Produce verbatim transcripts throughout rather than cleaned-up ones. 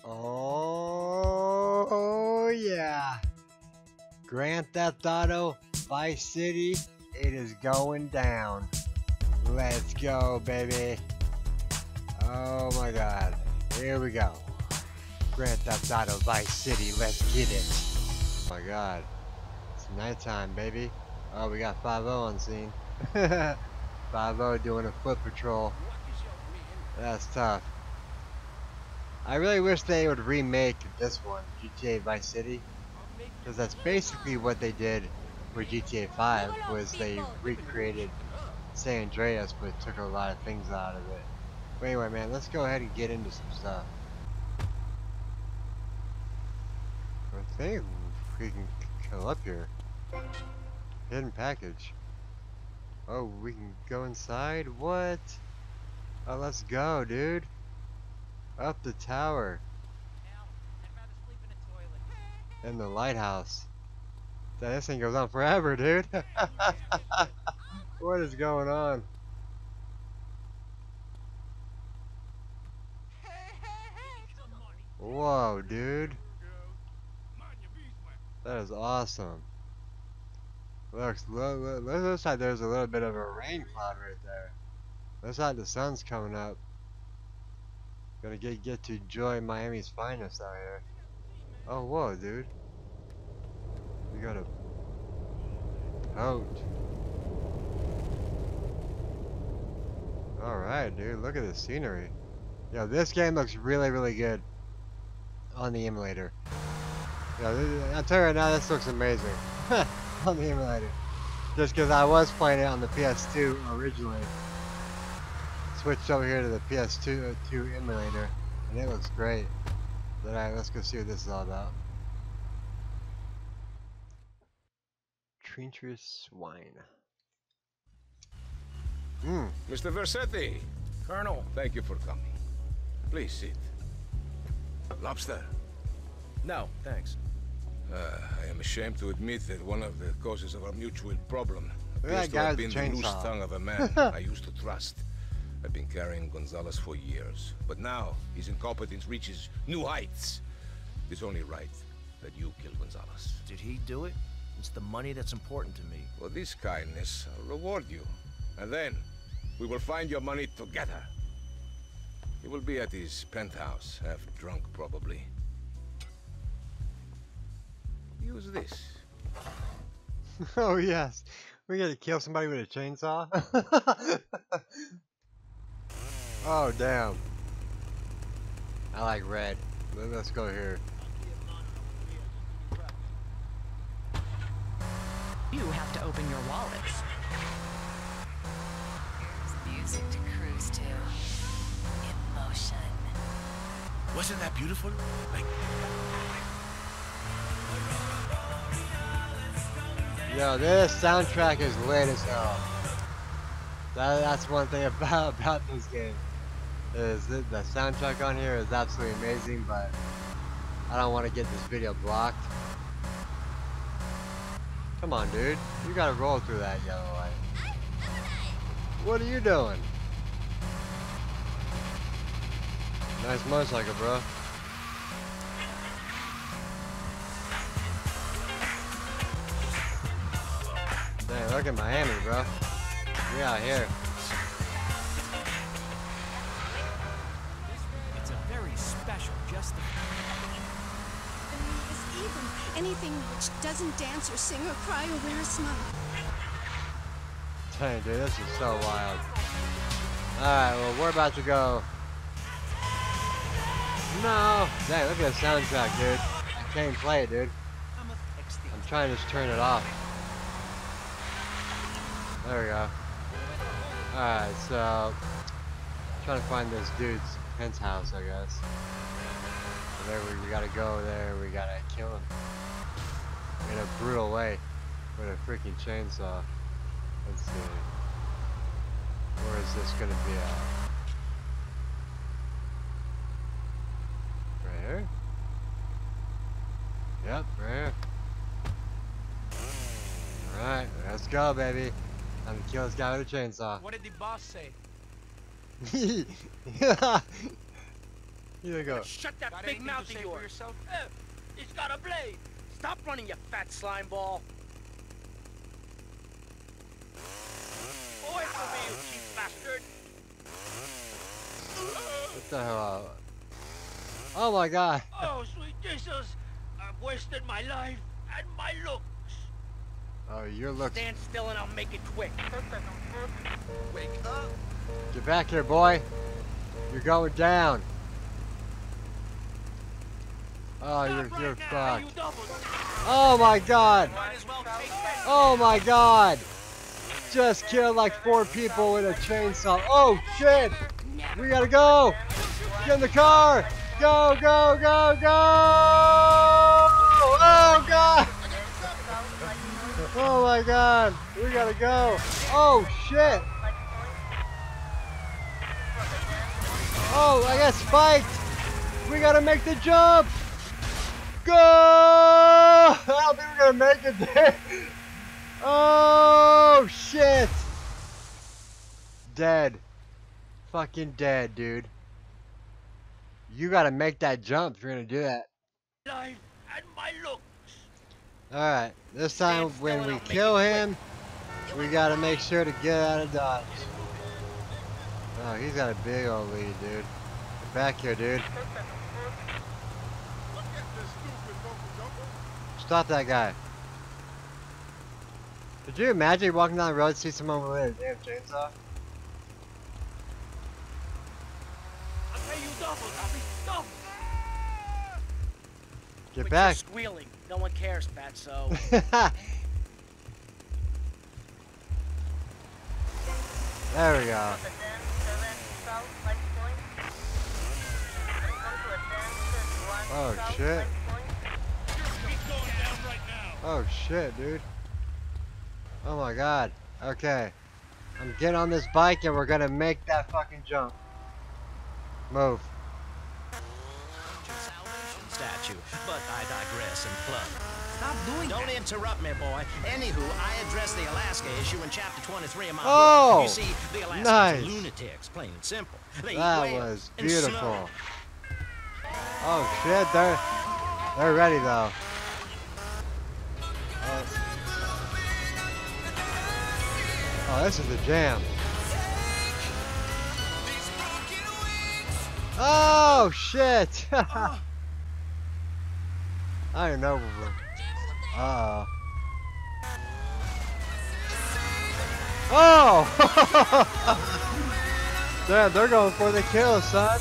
Oh yeah, Grand Theft Auto Vice City, it is going down. Let's go, baby. Oh my god, here we go. Grand Theft Auto Vice City, let's get it. Oh my god, it's nighttime, baby. Oh, we got five oh on scene. five oh doing a foot patrol. That's tough. I really wish they would remake this one, G T A Vice City, because that's basically what they did for G T A five, was they recreated San Andreas but took a lot of things out of it. But anyway, man, let's go ahead and get into some stuff. I think we can go up here. Hidden package. Oh, we can go inside? What? Oh, let's go, dude. Up the tower. Hell, I'd rather sleep in a toilet. In the lighthouse. Damn, this thing goes on forever, dude. What is going on? Whoa, dude. That is awesome. Looks, look, look, looks like there's a little bit of a rain cloud right there. Looks like the sun's coming up. Gonna get get to enjoy Miami's finest out here. Oh, whoa, dude. We got a boat. Alright, dude. Look at the scenery. Yo, this game looks really, really good on the emulator. Yo, this, I'll tell you right now, this looks amazing on the emulator. Just because I was playing it on the P S two originally. Switched over here to the P S two, uh, two emulator, and it looks great. Alright, let's go see what this is all about. Treacherous swine. Hmm. Mister Vercetti. Colonel. Thank you for coming. Please sit. Lobster? No, thanks. Uh, I am ashamed to admit that one of the causes of our mutual problem Look appears at to that guy have with been the the loose chainsaw. tongue of a man I used to trust. I've been carrying Gonzalez for years, but now his incompetence reaches new heights. It's only right that you kill Gonzalez. Did he do it? It's the money that's important to me. For this kindness, I'll reward you. And then, we will find your money together. He will be at his penthouse, half drunk probably. Use this. Oh yes, we gotta kill somebody with a chainsaw. Oh damn! I like red. Let's go here. You have to open your wallets. There's music to cruise to. Emotion. Wasn't that beautiful? Like, Yo, this soundtrack is lit as hell. That, that's one thing about about this game. Is the, the soundtrack on here is absolutely amazing, but I don't want to get this video blocked. Come on, dude. You gotta roll through that yellow light. What are you doing? Nice motorcycle, bro. Dang, look at Miami, bro. We out here. it's a very special, just the... Is even anything which doesn't dance or sing or cry or wear a smile. Dang, dude, this is so wild. Alright, well, we're about to go. No! Dang, look at the soundtrack, dude. I can't even play it, dude. I'm trying to just turn it off. There we go. Alright, so... trying to find this dude's penthouse, I guess. So there we, we gotta go there, we gotta kill him. In a brutal way. With a freaking chainsaw. Let's see. Where is this gonna be at? Right here? Yep, right here. Alright, let's go, baby. Time to kill this guy with a chainsaw. What did the boss say? Here you go. Shut that Got big anything mouth to of say for yours. yourself? Eh, he's got a blade. Stop running, you fat slime ball. Away from me, you cheap bastard. What the hell? Oh my god. Oh, sweet Jesus. I've wasted my life and my looks. Oh, your looks. Stand still and I'll make it quick. Wake up. Get back here, boy. You're going down. Oh, you're, Stop you're right now, you fucked. double. Oh my god. Might as well take that. Oh my god. Just killed like four people with a chainsaw. Oh shit. We gotta go. Get in the car. Go, go, go, go. Oh god. Oh my god. We gotta go. Oh shit. Oh, I got spiked. We gotta make the jump. Go! I don't think we're gonna make it there. Oh shit! Dead. Fucking dead, dude. You gotta make that jump if you're gonna do that. Life and my looks. Alright, this time when we kill him, we gotta make sure to get out of dodge. Oh, he's got a big old lead, dude. Get back here, dude. Stop that guy. Could you imagine walking down the road and see someone with a damn chainsaw? I'll pay you double, Tommy. Double. Get Quit back. your squealing. No one cares, Fatso. There we go. Oh shit. Oh shit, dude. Oh my god. Okay. I'm getting on this bike and we're gonna make that fucking jump. Move. Statue, but I digress and plug. Stop doing Don't that. interrupt me, boy. Anywho, I addressed the Alaska issue in chapter twenty-three of my Oh, book. You see, the Alaskans nice. are lunatics, plain and simple. They eat That whales was and beautiful. snow. Oh shit, they're they're ready though. Oh, oh this is the jam. Oh shit! I don't know. Uh oh. Oh! Damn, they're going for the kill, son.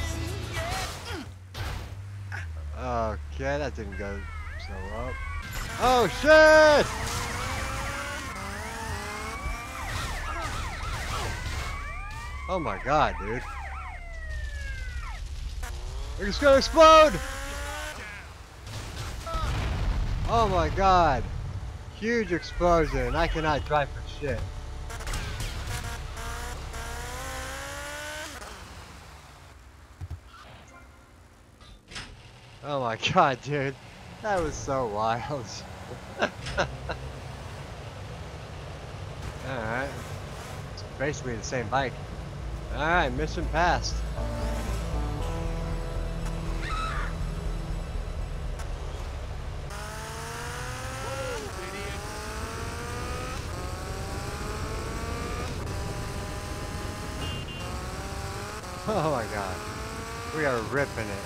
Okay, that didn't go so up. Oh shit! Oh my god, dude. It's gonna explode! Oh my god. Huge explosion. I cannot drive for shit. Oh my god, dude. That was so wild. Alright. It's basically the same bike. Alright, mission passed. Oh my god. We are ripping it.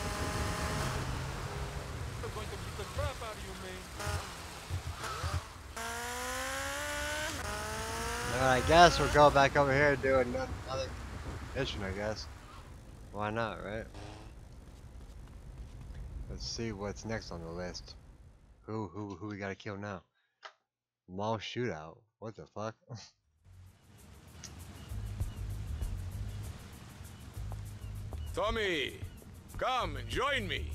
I'm going to beat the crap out of you, man. Alright, I guess we'll go back over here and do another mission, I guess. Why not, right? Let's see what's next on the list. Who, who, who we gotta kill now? Mall shootout. What the fuck? Tommy, come and join me.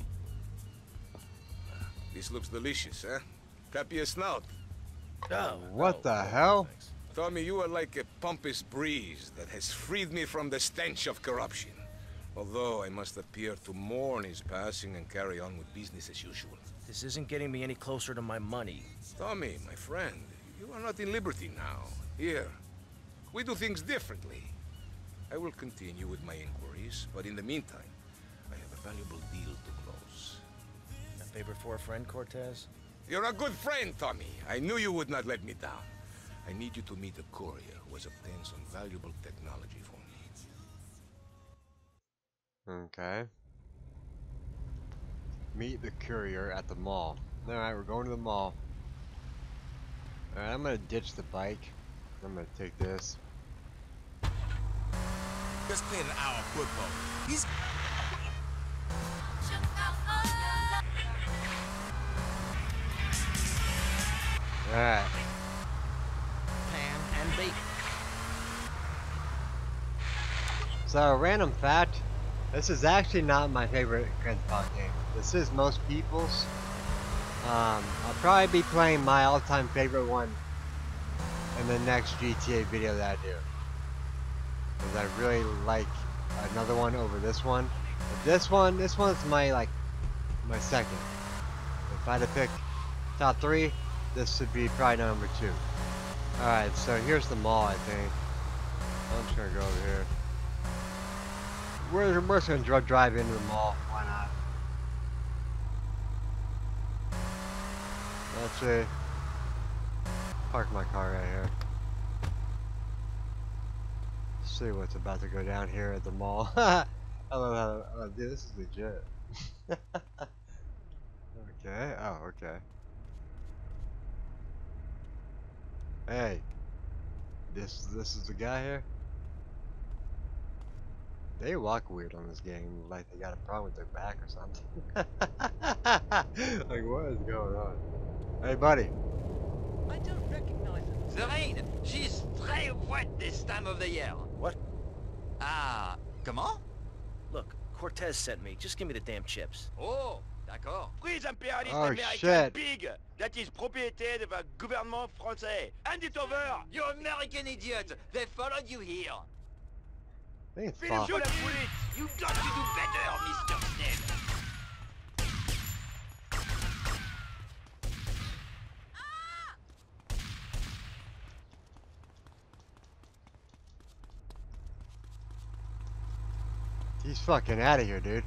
This looks delicious, eh? Cap your snout. Oh, What no, the no, hell? thanks. Tommy, you are like a pompous breeze that has freed me from the stench of corruption. Although I must appear to mourn his passing and carry on with business as usual. This isn't getting me any closer to my money. Tommy, my friend, you are not in Liberty now. Here, we do things differently. I will continue with my inquiries, but in the meantime, valuable deal to close. A favor for a friend, Cortez? You're a good friend, Tommy. I knew you would not let me down. I need you to meet a courier who has obtained some valuable technology for me. Okay. Meet the courier at the mall. Alright, we're going to the mall. Alright, I'm gonna ditch the bike. I'm gonna take this. Just played an hour of football. He's Alright. Pan and bacon. So, random fact. This is actually not my favorite Grand Theft Auto game. This is most people's. Um, I'll probably be playing my all-time favorite one in the next G T A video that I do. Because I really like another one over this one. But this one, this one's my, like, my second. If I had to pick top three, this would be probably number two. Alright, so here's the mall, I think. I'm just gonna go over here. We're, we're just gonna dr drive into the mall. Why not? Let's see. Park my car right here. See what's about to go down here at the mall. I love how, oh, dude, this is legit. Okay, oh, okay. Hey, this this is the guy here. They walk weird on this game, like they got a problem with their back or something. Like, what is going on? Hey, buddy. I don't recognize her. The rain. She's très wet this time of the year. What? Ah, comment? Look, Cortez sent me. Just give me the damn chips. Oh, d'accord. Prise impérialiste Oh, américaine shit. pig that is propriété de the gouvernement français. Hand it over. You American idiot. They followed you here. I think it's Finish Bob. your bullet. You got to do better, Mister Snell. He's fucking out of here, dude.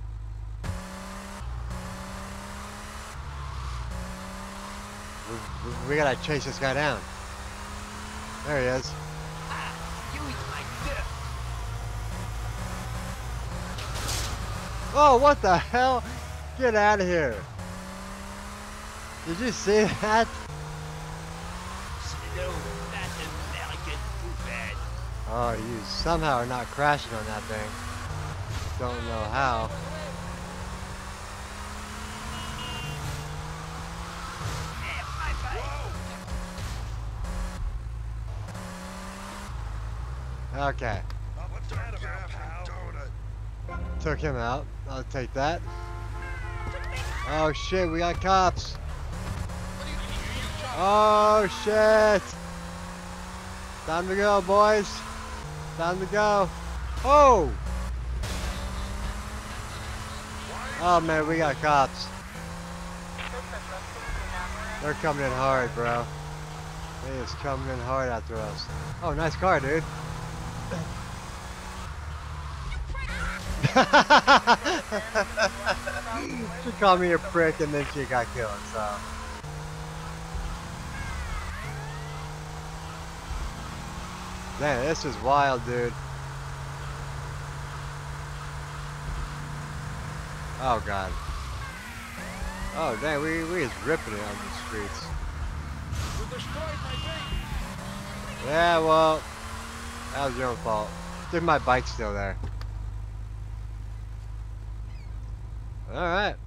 We, we, we gotta chase this guy down. There he is. You eat my dirt. Oh, what the hell? Get out of here. Did you see that? Slow, that American poophead. Oh, you somehow are not crashing on that thing. Don't know how. Okay. Took him out. I'll take that. Oh shit, we got cops. Oh shit. Time to go, boys. Time to go. Oh! Oh man, we got cops. They're coming in hard, bro. They is coming in hard after us. Oh, nice car, dude. She called me a prick and then she got killed, so. Man, this is wild, dude. Oh god. Oh dang, we we just ripping it on the streets. You destroyed my base. Yeah, well, that was your own fault. Dude, my bike's still there. Alright.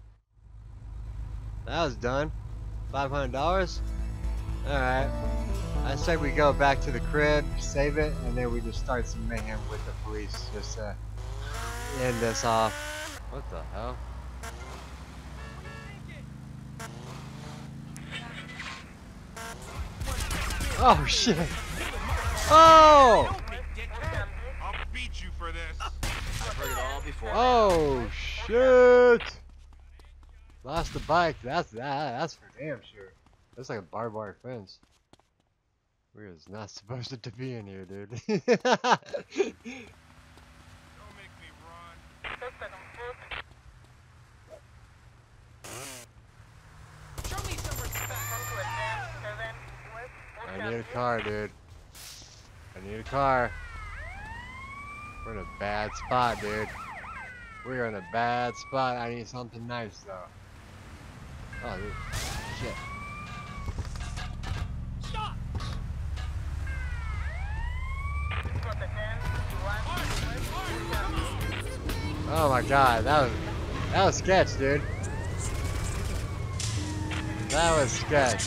That was done. five hundred dollars? Alright. I say we go back to the crib, save it, and then we just start some mayhem with the police just to end this off. What the hell? Oh shit! Oh! I'll beat you for this. I've heard it all before. Oh shit! Lost the bike. That's that. That's for damn sure. That's like a barbed wire fence. We're just not supposed to be in here, dude. Don't make me run. need a car, dude. I need a car. We're in a bad spot, dude. We're in a bad spot. I need something nice, though. Oh, dude. Shit. Stop! Oh my god, that was that was sketch, dude. That was sketch.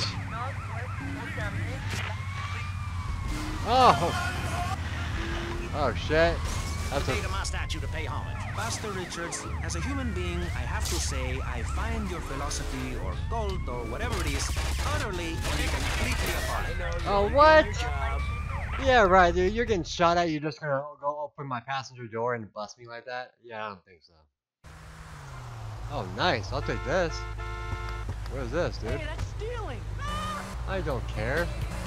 Oh. Oh shit. That's Pay to a. my statue to pay homage. Pastor Richards, as a human being, I have to say I find your philosophy or cult or whatever it is utterly and completely appalling. Oh what? Yeah, right, dude. You're getting shot at. You're just gonna go open my passenger door and bust me like that? Yeah, I don't think so. Oh, nice. I'll take this. What is this, dude? Hey, that's stealing! I don't care.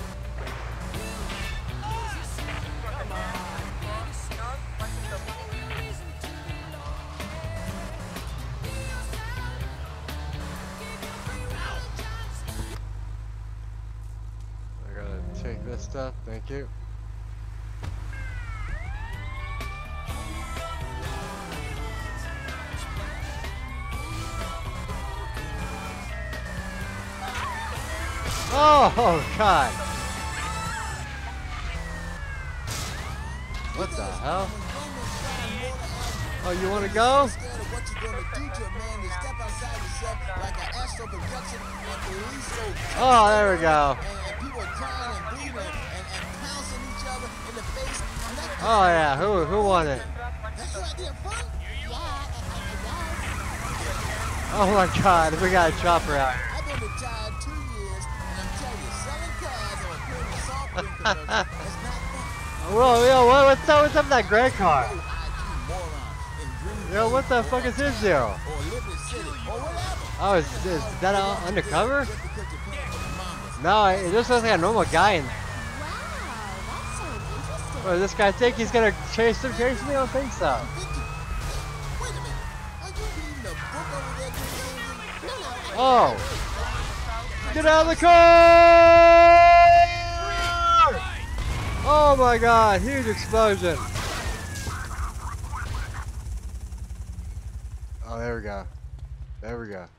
I gotta take this stuff. Thank you. Oh, God. What the hell? Oh, you want to go? Oh, there we go. Oh, yeah. Who, who won it? Oh, my God. We got a chopper out here. Whoa, yo, what, what's up, what's up with that gray car? Yo, what the fuck is his deal? Oh, is, is that uh, undercover? No, it just looks like a normal guy in there. What does this guy think he's gonna chase him, chase me? I don't think so. Oh! Get out of the car! Oh my god, huge explosion. Oh, there we go. There we go.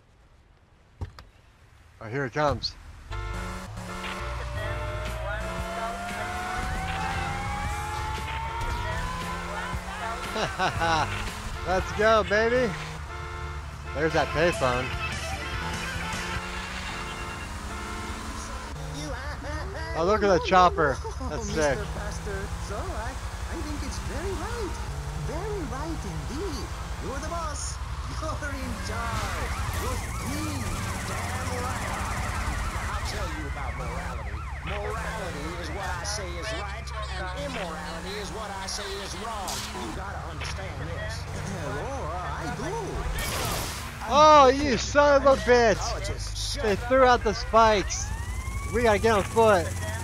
Oh, here it comes. Let's go, baby. There's that payphone. Oh, look at the chopper. That's sick. Mister Pastor, so I, I think it's very right. Very right indeed. You're the boss. You're in charge. You're king. Damn right. I'll tell you about morality. Morality is what I say is right, and immorality is what I say is wrong. You gotta understand this. Oh, I do. Oh, you son of a bitch! They threw out the spikes. We gotta get on foot.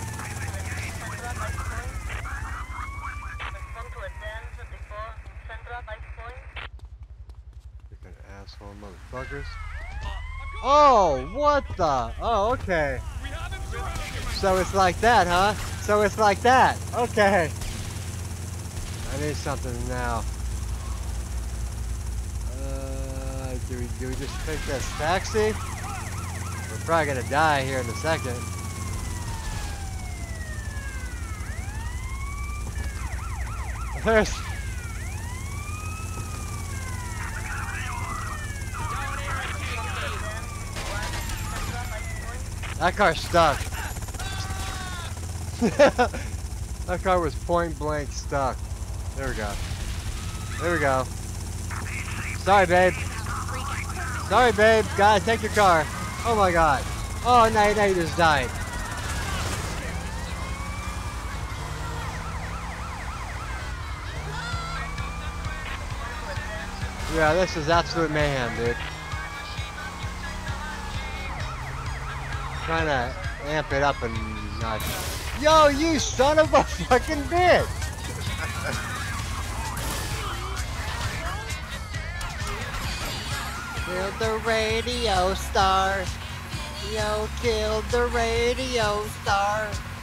Freaking asshole motherfuckers. Oh, what the? Oh, okay. So it's like that, huh? So it's like that. Okay. I need something now. Uh, do we do we just take this taxi? We're probably gonna die here in a second. There's. That car's stuck. That car was point blank stuck. There we go. There we go. Sorry, babe. Sorry, babe. Gotta take your car. Oh my god. Oh, now, now you just died. Yeah, this is absolute mayhem, dude. Trying to amp it up and not. Yo, you son of a fucking bitch! Killed the radio star. Yo, killed the radio star.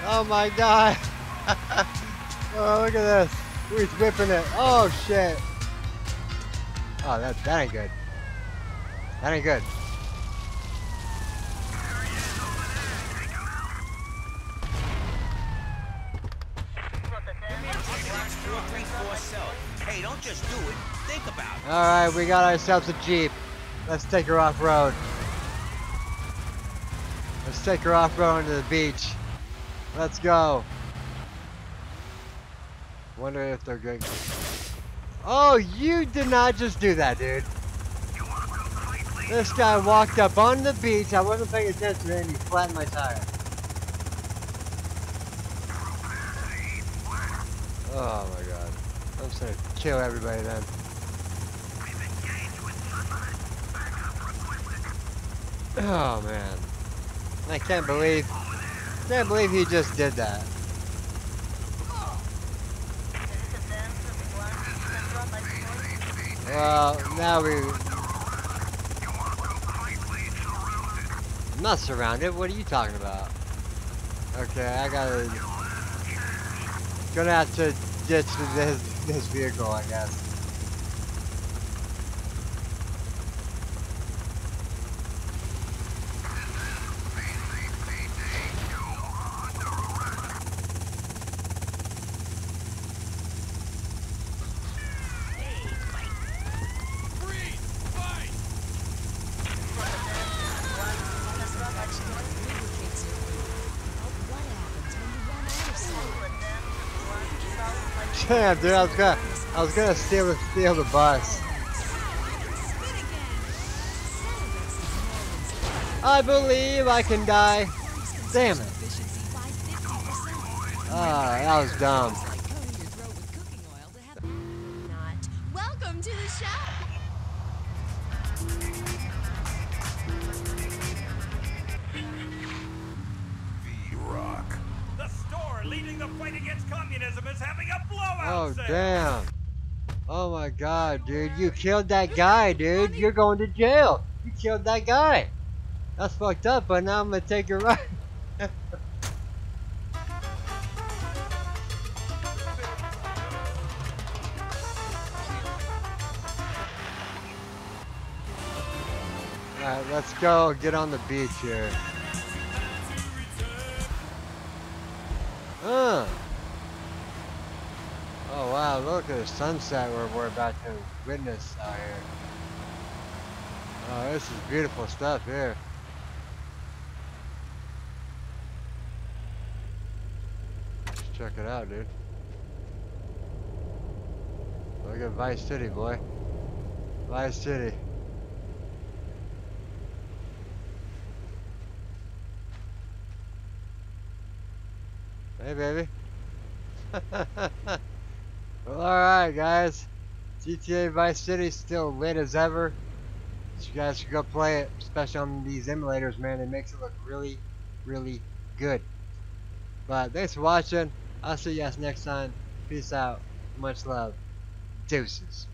Oh my god. Oh, look at this. He's whipping it. Oh shit. Oh, that, that ain't good. That ain't good. Hey, don't just do it. Think about it. Alright, we got ourselves a Jeep. Let's take her off-road. Let's take her off-road into the beach. Let's go. Wonder if they're good. Oh, you did not just do that, dude. This guy walked up on the beach. I wasn't paying attention and he flattened my tire. Oh my god. I'm just gonna kill everybody then. Oh man. I can't believe can't believe he just did that. Well, now we I'm not surrounded. What are you talking about? Okay, I gotta gonna have to ditch this this vehicle, I guess. Damn, dude, I was gonna, I was gonna steal the steal the bus. I believe I can die. Damn it. Ah, that was dumb. Welcome to the show. V-Rock. The store leading the fight against communism is having a blowout Oh sale. damn. Oh my god, dude, you killed that guy, dude. You're going to jail. You killed that guy. That's fucked up, but now I'm gonna take your right. Alright, let's go get on the beach here. Huh. Oh wow, look at the sunset we're, we're about to witness out here. Oh, this is beautiful stuff here. Let's check it out, dude. Look at Vice City, boy. Vice City. Hey, baby. Well, alright, guys. G T A Vice City is still lit as ever. So you guys should go play it, especially on these emulators, man. It makes it look really, really good. But thanks for watching. I'll see you guys next time. Peace out. Much love. Deuces.